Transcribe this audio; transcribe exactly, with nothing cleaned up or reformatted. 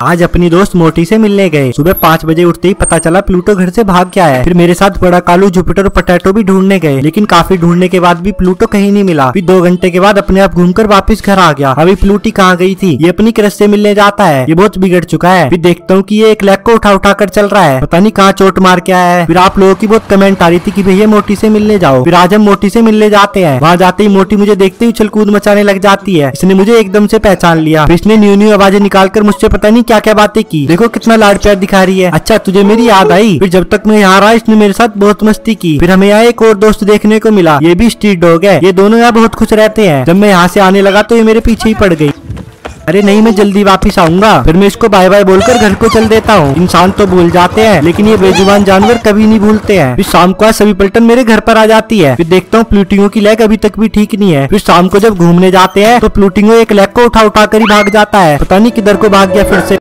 आज अपनी दोस्त मोटी से मिलने गए। सुबह पाँच बजे उठते ही पता चला प्लूटो घर से भाग गया है। फिर मेरे साथ बड़ा कालू, जुपिटर और पोटैटो भी ढूंढने गए, लेकिन काफी ढूंढने के बाद भी प्लूटो कहीं नहीं मिला। फिर दो घंटे के बाद अपने आप घूमकर वापस घर आ गया। अभी प्लूटी कहाँ गई थी? ये अपनी क्रश से मिलने जाता है। ये बहुत बिगड़ चुका है। फिर देखता हूँ कि ये एक लेग को उठा उठा कर चल रहा है, पता नहीं कहाँ चोट मार के आया है। फिर आप लोगों की बहुत कमेंट आ रही थी कि भैया मोटी से मिलने जाओ। फिर आज हम मोटी से मिलने जाते हैं। वहाँ जाते ही मोटी मुझे देखते ही उछल कूद मचाने लग जाती है। इसने मुझे एकदम से पहचान लिया। फिर इसने न्यू न्यू आवाजें निकालकर मुझसे पता नहीं क्या क्या बातें की। देखो कितना लाड प्यार दिखा रही है। अच्छा तुझे मेरी याद आई? फिर जब तक मैं यहाँ रहा इसने मेरे साथ बहुत मस्ती की। फिर हमें यहाँ एक और दोस्त देखने को मिला, ये भी स्ट्रीट डॉग है। ये दोनों यहाँ बहुत खुश रहते हैं। जब मैं यहाँ से आने लगा तो ये मेरे पीछे ही पड़ गई। अरे नहीं, मैं जल्दी वापस आऊंगा। फिर मैं इसको बाय बाय बोलकर घर को चल देता हूँ। इंसान तो भूल जाते हैं, लेकिन ये बेजुबान जानवर कभी नहीं भूलते हैं। फिर शाम को सभी पलटन मेरे घर पर आ जाती है। फिर देखता हूँ प्लूटिंगो की लेग अभी तक भी ठीक नहीं है। फिर शाम को जब घूमने जाते हैं तो प्लूटिंगो एक लेग को उठा उठा कर ही भाग जाता है, पता नहीं किधर को भाग गया फिर से।